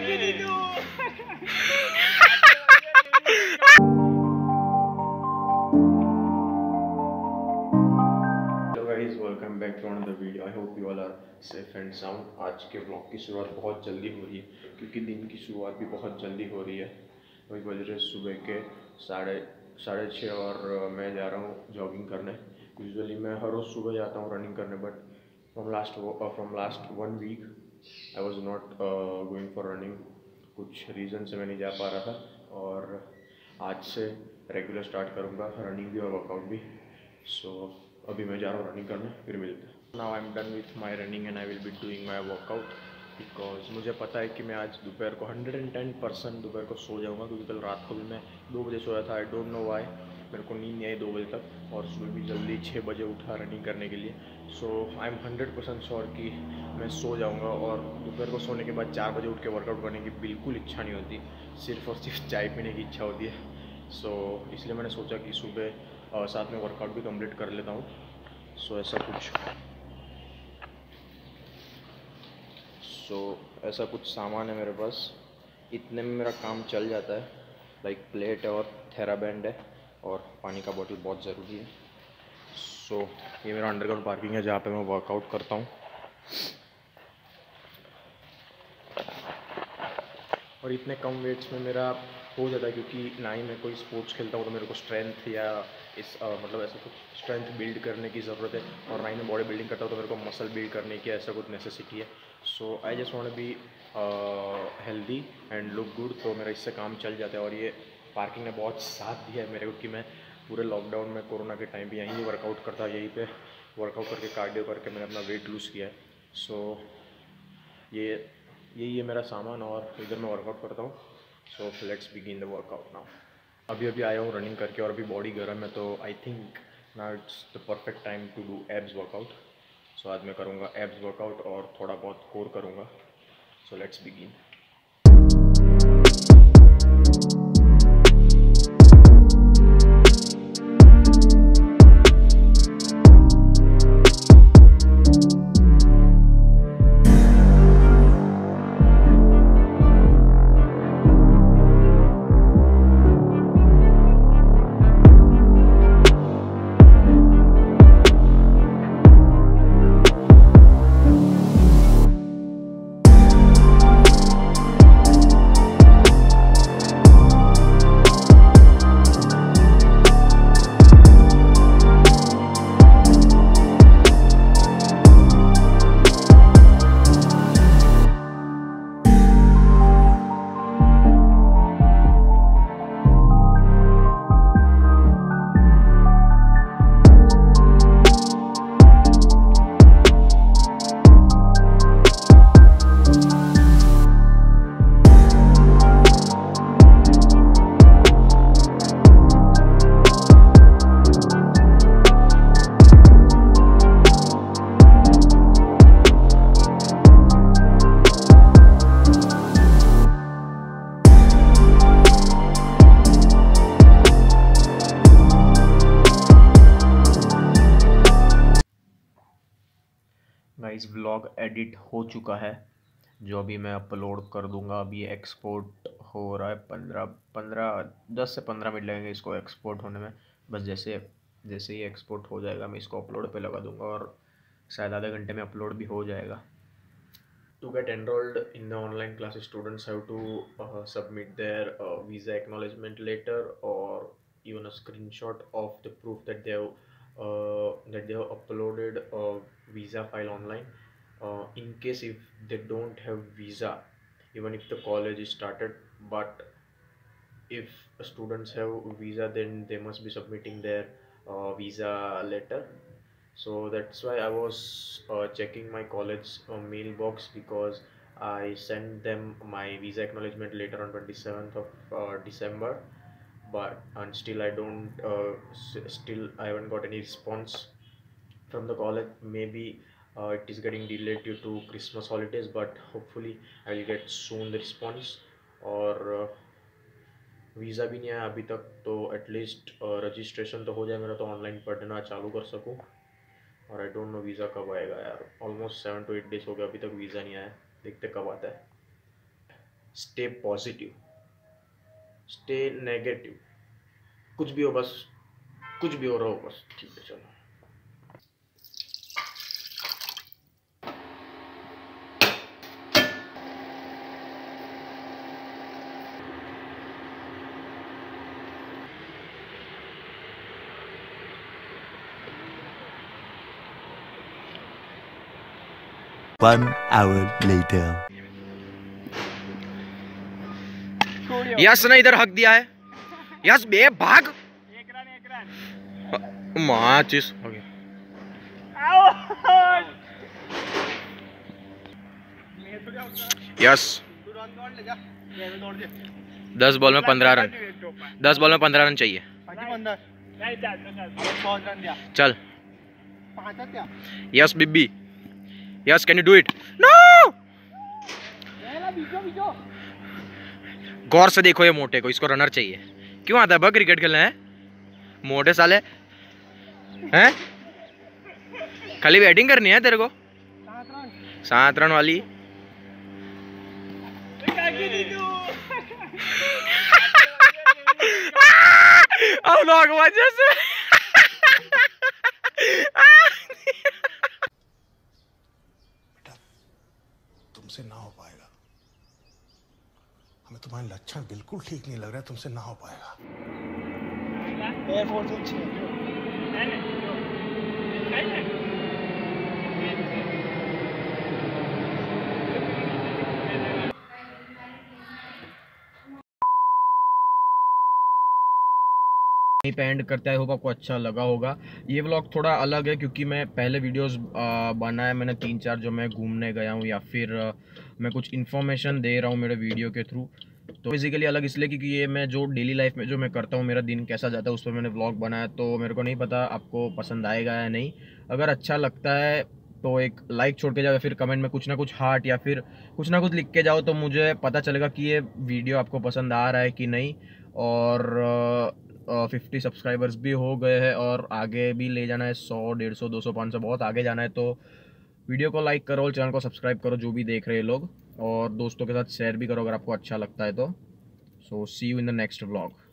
Hello guys, welcome back to another video. I hope you all are safe and sound. आज के blog की शुरुआत बहुत जल्दी हो रही है क्योंकि दिन की शुरुआत भी बहुत जल्दी हो रही है। वही बज रहे सुबह के साढ़े छः और मैं जा रहा हूँ जॉगिंग करने। यूजुअली मैं हर रोज़ सुबह जाता हूँ रनिंग करने, but from last 1 week I was not going for running. कुछ रीज़न से मैं नहीं जा पा रहा था और आज से रेगुलर स्टार्ट करूँगा रनिंग भी और वर्कआउट भी। सो अभी मैं जा रहा हूँ रनिंग करने, फिर मिलते हैं। Now I am done with my running and I will be doing my workout because मुझे पता है कि मैं आज दोपहर को 110% दोपहर को सो जाऊँगा, क्योंकि कल रात को भी मैं 2 बजे सोया था। आई डोंट नो वाई, मेरे को नींद नहीं आई 2 बजे तक और सुबह भी जल्दी 6 बजे उठा रनिंग करने के लिए। सो आई एम 100% श्योर कि मैं सो जाऊँगा। और दोपहर को सोने के बाद 4 बजे उठ के वर्कआउट करने की बिल्कुल इच्छा नहीं होती, सिर्फ और सिर्फ चाय पीने की इच्छा होती है। सो इसलिए मैंने सोचा कि सुबह साथ में वर्कआउट भी कंप्लीट कर लेता हूँ। सो ऐसा कुछ सामान है मेरे पास, इतने में मेरा काम चल जाता है। लाइक प्लेट है और थेरा बैंड है और पानी का बोतल बहुत ज़रूरी है। सो ये मेरा अंडरग्राउंड पार्किंग है जहाँ पे मैं वर्कआउट करता हूँ। और इतने कम वेट्स में मेरा हो जाता है, क्योंकि ना ही मैं कोई स्पोर्ट्स खेलता हूँ तो मेरे को स्ट्रेंथ या मतलब ऐसा कुछ स्ट्रेंथ बिल्ड करने की ज़रूरत है, और ना ही मैं बॉडी बिल्डिंग करता हूँ तो मेरे को मसल बिल्ड करने की ऐसा कुछ नेसेसिटी है। So I just want be healthy and look good. तो मेरा इससे काम चल जाता है और ये पार्किंग ने बहुत साथ दिया है मेरे को कि मैं पूरे लॉकडाउन में कोरोना के टाइम पे यहीं वर्कआउट करता, यहीं पे वर्कआउट करके कार्डियो करके मैंने अपना वेट लूज़ किया है। सो यही है मेरा सामान और इधर मैं वर्कआउट करता हूँ। So let's begin the workout now. अभी अभी आया हूँ रनिंग करके और अभी बॉडी गर्म है, तो I think now it's the perfect time to do abs workout. So आज मैं करूँगा एब्स वर्कआउट और थोड़ा बहुत कोर करूँगा। So let's begin. Guys, vlog edit हो चुका है, जो अभी मैं अपलोड कर दूंगा। अभी एक्सपोर्ट हो रहा है, 10 से 15 मिनट लगेंगे इसको एक्सपोर्ट होने में। बस जैसे जैसे ही एक्सपोर्ट हो जाएगा मैं इसको अपलोड पे लगा दूंगा और शायद आधे घंटे में अपलोड भी हो जाएगा। To get enrolled in the online classes, students have to submit their visa acknowledgement letter or even a screenshot of the proof that they have uploaded a visa file online. In case if they don't have visa, even if the college is started, but if students have visa, then they must be submitting their visa letter. So that's why I was checking my college mailbox, because I sent them my visa acknowledgement letter on 27th of December, but and still I don't still I haven't got any response from the college. Maybe it is getting delayed due to Christmas holidays, but hopefully I will get soon the response. और visa भी नहीं आया अभी तक, तो at least registration तो हो जाए मेरा, तो ऑनलाइन पढ़ना चालू कर सकूँ। और आई डोंट नो वीज़ा कब आएगा यार। ऑलमोस्ट 7 to 8 डेज हो गया, अभी तक वीज़ा नहीं आया, देखते कब आता है। स्टे पॉजिटिव, स्टे नेगेटिव, कुछ भी हो बस, कुछ भी हो रहा हो बस, ठीक है चलो। One hour later. यस ने इधर हक दिया है, यस बे भाग, एक रन माचिस हो गया। यस 10 बॉल में 15 रन, 10 बॉल में 15 रन चाहिए। चल yes Bibbi, yes can you do it? No, गौर से देखो ये मोटे को, इसको रनर चाहिए। क्यों आता है बा क्रिकेट खेलने? है मोटे साले हैं, खाली बैटिंग करनी है तेरे को। 7 रन वाली तुमसे ना हो पाएगा, हमें तुम्हारे लक्षण बिल्कुल ठीक नहीं लग रहा है, तुमसे ना हो पाएगा। पे एंड करता है। होप आपको अच्छा लगा होगा। ये व्लॉग थोड़ा अलग है क्योंकि मैं पहले वीडियोस बनाया मैंने 3-4 जो मैं घूमने गया हूँ या फिर मैं कुछ इन्फॉर्मेशन दे रहा हूँ मेरे वीडियो के थ्रू। तो बेसिकली अलग इसलिए क्योंकि ये मैं जो डेली लाइफ में जो मैं करता हूँ, मेरा दिन कैसा जाता है उस पर मैंने व्लॉग बनाया। तो मेरे को नहीं पता आपको पसंद आएगा या नहीं। अगर अच्छा लगता है तो एक लाइक छोड़ के जाओ या फिर कमेंट में कुछ ना कुछ हार्ट या फिर कुछ ना कुछ लिख के जाओ, तो मुझे पता चलेगा कि ये वीडियो आपको पसंद आ रहा है कि नहीं। और 50 सब्सक्राइबर्स भी हो गए हैं और आगे भी ले जाना है, 100, 150, 200, 500 बहुत आगे जाना है। तो वीडियो को लाइक करो और चैनल को सब्सक्राइब करो जो भी देख रहे हैं लोग, और दोस्तों के साथ शेयर भी करो अगर आपको अच्छा लगता है तो। So see you in the next vlog.